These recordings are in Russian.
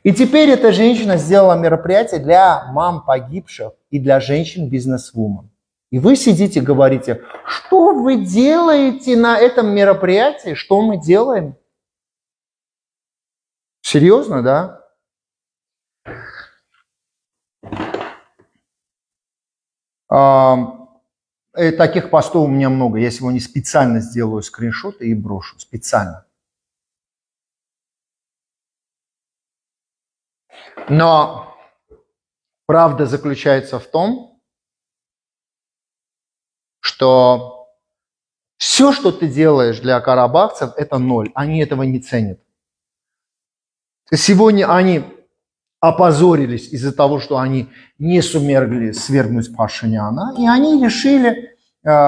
И теперь эта женщина сделала мероприятие для мам погибших и для женщин-бизнесвумен. И вы сидите и говорите, что вы делаете на этом мероприятии, что мы делаем? Серьезно, да? Таких постов у меня много. Я сегодня специально сделаю скриншоты и брошу. Специально. Но правда заключается в том, что все, что ты делаешь для карабахцев, это ноль. Они этого не ценят. Сегодня они опозорились из-за того, что они не сумели свергнуть Пашиняна, и они решили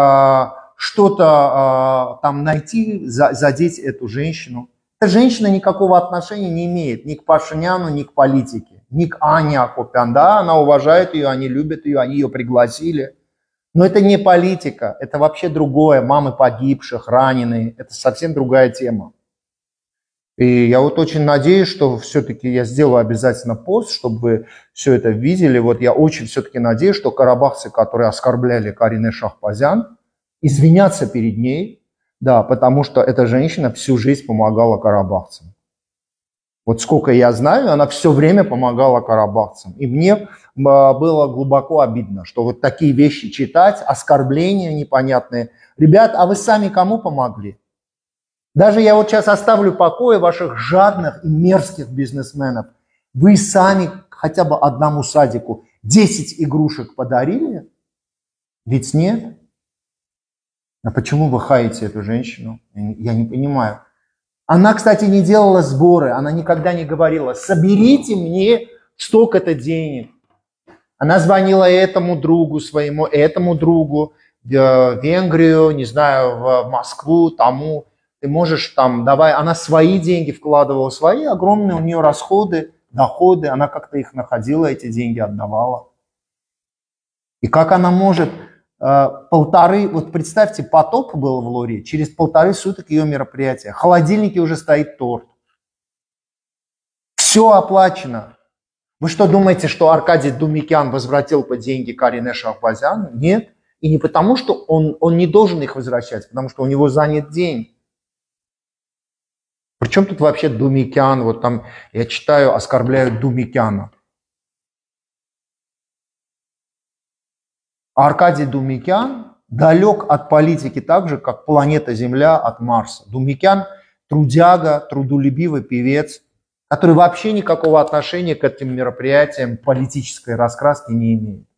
что-то там найти, задеть эту женщину. Эта женщина никакого отношения не имеет ни к Пашиняну, ни к политике, ни к Ане Акопян. Да, она уважает ее, они любят ее, они ее пригласили. Но это не политика, это вообще другое. Мамы погибших, раненые, это совсем другая тема. И я вот очень надеюсь, что все-таки я сделаю обязательно пост, чтобы вы все это видели. Вот я очень все-таки надеюсь, что карабахцы, которые оскорбляли Карине Шахбазян, извинятся перед ней, да, потому что эта женщина всю жизнь помогала карабахцам. Вот сколько я знаю, она все время помогала карабахцам. И мне было глубоко обидно, что вот такие вещи читать, оскорбления непонятные. Ребят, а вы сами кому помогли? Даже я вот сейчас оставлю в покое ваших жадных и мерзких бизнесменов. Вы сами хотя бы одному садику 10 игрушек подарили? Ведь нет. А почему вы хаете эту женщину? Я не понимаю. Она, кстати, не делала сборы, она никогда не говорила, соберите мне столько-то денег. Она звонила этому другу своему, этому другу, в Венгрию, не знаю, в Москву, тому. Ты можешь там, давай, она свои деньги вкладывала, свои огромные у нее расходы, доходы, она как-то их находила, эти деньги отдавала. И как она может вот представьте, потоп был в Лоре, через 1,5 суток ее мероприятие, в холодильнике уже стоит торт. Все оплачено. Вы что думаете, что Аркадий Думикян возвратил по деньги Карине Шахбазяну? Нет. И не потому, что он не должен их возвращать, потому что у него занят день. Причем тут вообще Думикян? Вот там я читаю, оскорбляют Думикяна. А Аркадий Думикян далек от политики так же, как планета Земля от Марса. Думикян трудяга, трудолюбивый певец, который вообще никакого отношения к этим мероприятиям политической раскраски не имеет.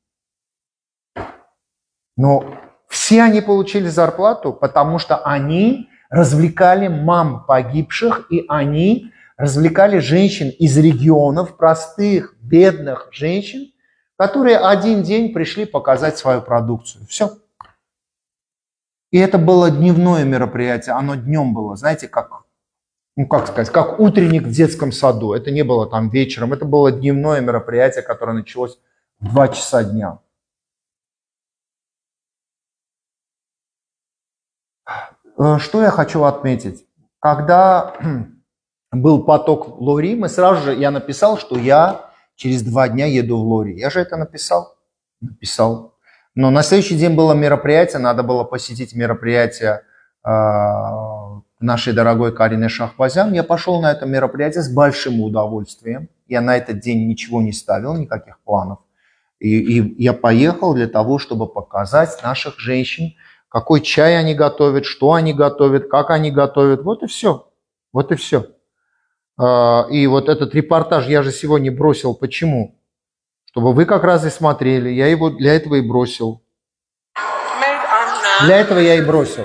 Но все они получили зарплату, потому что они развлекали мам погибших, и они развлекали женщин из регионов, простых, бедных женщин, которые один день пришли показать свою продукцию. Все. И это было дневное мероприятие, оно днем было, знаете, как сказать, как утренник в детском саду. Это не было там вечером, это было дневное мероприятие, которое началось в 2 часа дня. Что я хочу отметить? Когда был поток в Лори, я написал, что я через 2 дня еду в Лори. Я же это написал? Написал. Но на следующий день было мероприятие, надо было посетить мероприятие нашей дорогой Карине Шахбазян. Я пошел на это мероприятие с большим удовольствием. Я на этот день ничего не ставил, никаких планов. И я поехал для того, чтобы показать наших женщин, какой чай они готовят, что они готовят, как они готовят. Вот и все. Вот и все. И вот этот репортаж я же сегодня бросил. Почему? Чтобы вы как раз и смотрели. Я его для этого и бросил. Для этого я и бросил.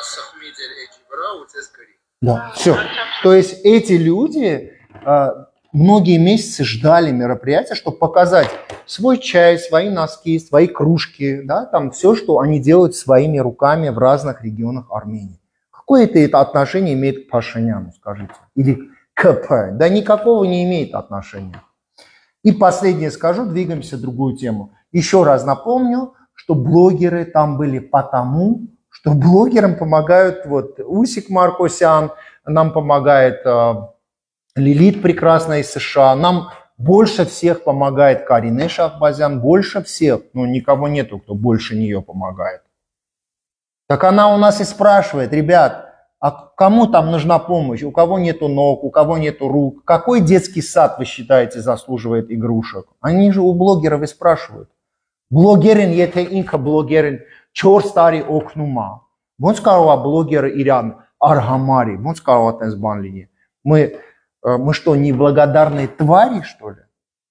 Да, все. То есть эти люди многие месяцы ждали мероприятия, чтобы показать свой чай, свои носки, свои кружки, да, там все, что они делают своими руками в разных регионах Армении. Какое это отношение имеет к Пашиняну, скажите? Или к КП? Да никакого не имеет отношения. И последнее скажу, двигаемся в другую тему. Еще раз напомню, что блогеры там были потому, что блогерам помогают вот Усик Маркосян, нам помогает Лилит прекрасная из США, нам больше всех помогает Карине Шахбазян, больше всех, но никого нету, кто больше нее помогает. Так она у нас и спрашивает: ребят, а кому там нужна помощь, у кого нету ног, у кого нету рук, какой детский сад, вы считаете, заслуживает игрушек? Они же у блогеров и спрашивают. Блогерин, եթե ինքը блогерин 4 տարի օգնում է, ոնց կարող է блогերը իրան արհամարի, ոնց կարող է տես բան լինի? Мы что, неблагодарные твари, что ли?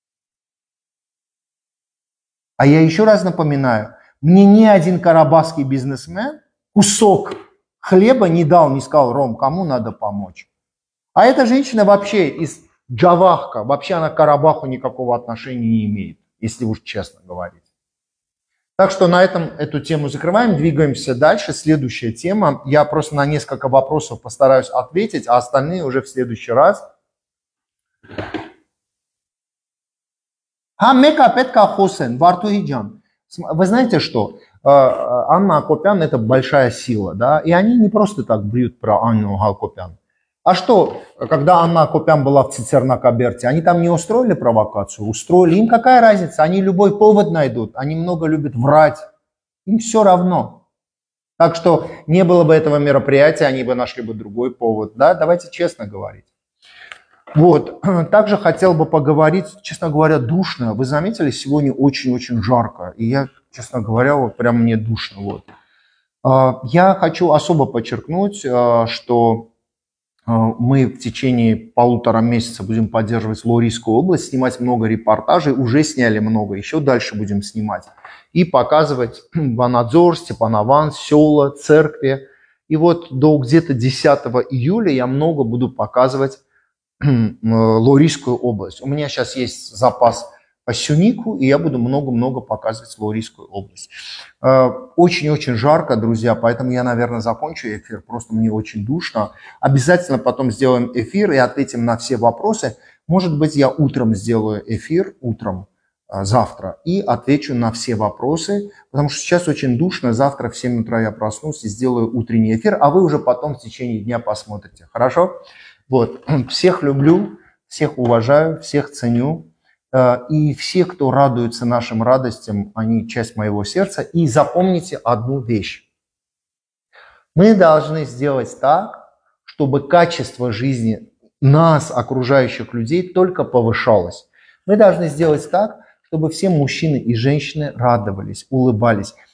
А я еще раз напоминаю, мне ни один карабахский бизнесмен кусок хлеба не дал, не сказал: Ром, кому надо помочь? А эта женщина вообще из Джавахка, вообще она к Карабаху никакого отношения не имеет, если уж честно говорить. Так что на этом эту тему закрываем, двигаемся дальше. Следующая тема. Я просто на несколько вопросов постараюсь ответить, а остальные уже в следующий раз. Вы знаете что? Анна Акопян – это большая сила, да? И они не просто так бьют про Анну Акопян. А что, когда Анна Акопян была в Цицерна-Каберте, они там не устроили провокацию? Устроили. Им какая разница? Они любой повод найдут. Они много любят врать. Им все равно. Так что не было бы этого мероприятия, они бы нашли бы другой повод. Да? Давайте честно говорить. Вот. Также хотел бы поговорить, честно говоря, душно. Вы заметили, сегодня очень-очень жарко. И я, честно говоря, вот прям мне душно. Вот. Я хочу особо подчеркнуть, что мы в течение 1,5 месяца будем поддерживать Лорийскую область, снимать много репортажей, уже сняли много, еще дальше будем снимать. И показывать Ванадзор, Степанован, села, церкви. И вот до где-то 10 июля я много буду показывать Лорийскую область. У меня сейчас есть запас по Сюнику, и я буду много-много показывать Лорийскую область. Очень-очень жарко, друзья, поэтому я, наверное, закончу эфир, просто мне очень душно. Обязательно потом сделаем эфир и ответим на все вопросы. Может быть, я утром сделаю эфир, утром, завтра, и отвечу на все вопросы, потому что сейчас очень душно, завтра в 7 утра я проснусь и сделаю утренний эфир, а вы уже потом в течение дня посмотрите, хорошо? Вот, всех люблю, всех уважаю, всех ценю. И все, кто радуется нашим радостям, они часть моего сердца. И запомните одну вещь. Мы должны сделать так, чтобы качество жизни нас, окружающих людей, только повышалось. Мы должны сделать так, чтобы все мужчины и женщины радовались, улыбались.